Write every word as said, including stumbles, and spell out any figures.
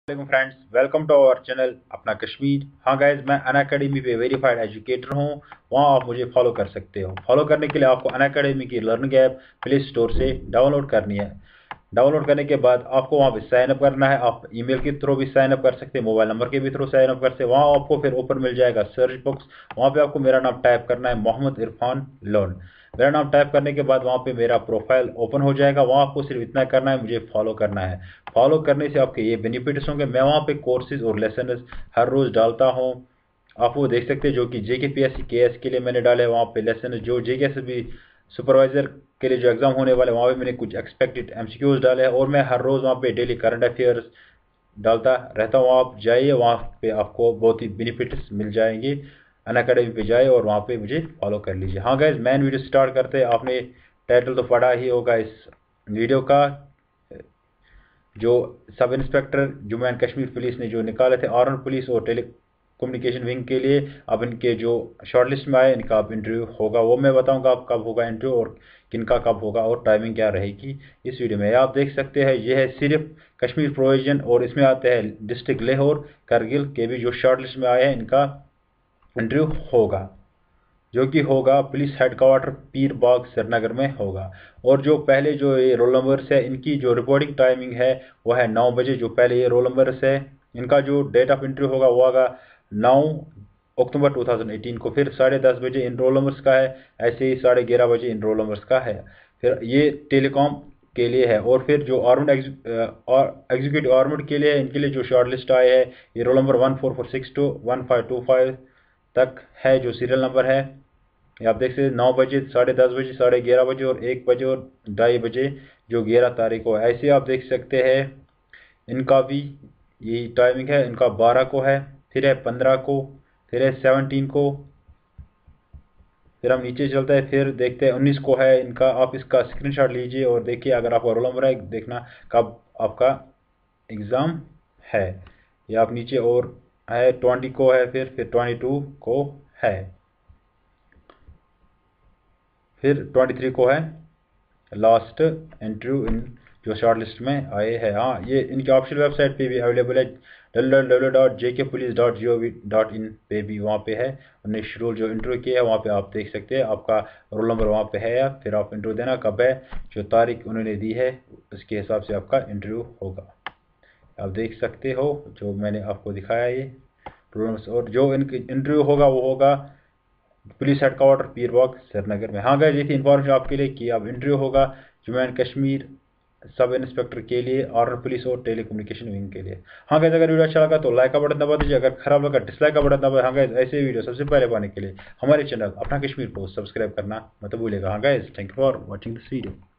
Friends, welcome to our channel Apna Kashmir. हाँ guys, मैं Unacademy पे वेरीफाइड एजुकेटर हूँ। वहाँ आप मुझे फॉलो कर सकते हो। फॉलो करने के लिए आपको अनअकैडमी की लर्निंग ऐप प्ले स्टोर से डाउनलोड करनी है। डाउनलोड करने के बाद आपको वहाँ पे साइन अप करना है। आप ईमेल के थ्रू भी साइन अप कर सकते हैं, मोबाइल नंबर के भी थ्रू साइन अप कर सकते हैं। वहाँ आपको फिर ऊपर मिल जाएगा सर्च बॉक्स। वहाँ पे आपको मेरा नाम टाइप करना है, मोहम्मद इरफान लोन। मेरा नाम टाइप करने के बाद वहाँ पे मेरा प्रोफाइल ओपन हो जाएगा। वहाँ आपको सिर्फ इतना करना है, मुझे फॉलो करना है। फॉलो करने से आपके ये बेनिफिट्स होंगे। मैं वहाँ पे कोर्सेज और लेसन हर रोज डालता हूँ। आप वो देख सकते हैं, जो कि जेके पीएससी केएस के लिए मैंने डाले वहाँ पे लेसन, जो जेके से भी सुपरवाइजर के लिए जो एग्जाम होने वाले वहाँ पे मैंने कुछ एक्सपेक्टेड एमसीक्यूज डाले हैं। और मैं हर रोज वहाँ पे डेली करंट अफेयर्स डालता रहता हूँ। आप जाइए, वहाँ पे आपको बहुत ही बेनिफिट्स मिल जाएंगे। अनअकैडमी पे जाए और वहाँ पे मुझे फॉलो कर लीजिए। हाँ गाइज, मेन वीडियो स्टार्ट करते हैं। आपने टाइटल तो पढ़ा ही होगा इस वीडियो का। जो sub inspector Jammu and Kashmir police ने जो निकाले थे आर्म्ड पुलिस और टेली कम्युनिकेशन विंग के लिए, अब इनके जो शॉर्टलिस्ट में आए इनका अब इंटरव्यू होगा। वो मैं बताऊंगा आप कब होगा इंटरव्यू और किनका कब होगा और टाइमिंग क्या रहेगी इस वीडियो में। आप देख सकते हैं, यह है सिर्फ कश्मीर प्रोविजन और इसमें आते हैं डिस्ट्रिक्ट लेह और करगिल के भी जो शॉर्टलिस्ट में आए हैं, इनका इंटरव्यू होगा, जो कि होगा पुलिस हेडक्वार्टर पीर बाग श्रीनगर में होगा। और जो पहले जो ये रोल नंबर्स है, इनकी जो रिपोर्टिंग टाइमिंग है वो है नौ बजे। जो पहले ये रोल नंबर्स है, इनका जो डेट ऑफ इंटरव्यू होगा वो होगा नौ अक्टूबर दो हज़ार अठारह को। फिर साढ़े दस बजे इन रोल नंबर्स का है, ऐसे ही साढ़े ग्यारह बजे इन रोल नंबर्स का है। फिर ये टेलीकॉम के लिए है। और फिर जो आर्मड एग्जीक्यूटिव आर्मड के लिए है, इनके लिए जो शॉर्ट लिस्ट आए है, ये roll number one four four six two one five two five तक है जो सीरियल नंबर है। आप देख सकते हैं नौ बजे, साढ़े दस बजे, साढ़े ग्यारह बजे और एक बजे और ढाई बजे जो ग्यारह तारीख को है। ऐसे आप देख सकते हैं, इनका भी यही टाइमिंग है। इनका बारह को है, फिर है पंद्रह को, फिर है सेवनटीन को। फिर हम नीचे चलते हैं, फिर देखते हैं उन्नीस को है इनका। आप इसका स्क्रीनशॉट लीजिए और देखिए, अगर आपका रोल नंबर है देखना कब आपका एग्ज़ाम है। या आप नीचे और है ट्वेंटी को है, फिर फिर ट्वेंटी टू को है, फिर ट्वेंटी थ्री को है लास्ट इंटरव्यू इन जो शॉर्ट लिस्ट में आए हैं। हाँ, ये इनकी ऑफिशियल वेबसाइट पे भी अवेलेबल है, W W W dot J K police dot G O V dot in पे भी वहाँ पे है। उन्होंने शेड्यूल जो इंटरव्यू किया है वहाँ पे आप देख सकते हैं। आपका रोल नंबर वहाँ पे है, फिर आप इंटरव्यू देना कब है, जो तारीख उन्होंने दी है उसके हिसाब से आपका इंटरव्यू होगा। आप देख सकते हो जो मैंने आपको दिखाया ये रोल नंबर। और जो इनकी इंटरव्यू होगा वो होगा पुलिस हेडक्वार्टर पीरबाग श्रीनगर में। हाँ गाइस, ये थी इन्फॉर्मेशन आपके लिए कि अब इंटरव्यू होगा जम्मू एंड कश्मीर सब इंस्पेक्टर के लिए, आर्मड पुलिस और टेली कम्युनिकेशन विंग के लिए। हाँ गाइस, अगर वीडियो अच्छा लगा तो लाइक का बटन दबा दीजिए, अगर खराब लगा डिसलाइक का बटन दबा। हाँ गाइस, ऐसे वीडियो सबसे पहले पाने के लिए हमारे चैनल अपना कश्मीर को सब्सक्राइब करना मत भूलिएगा। हाँ guys, thank you for watching this video.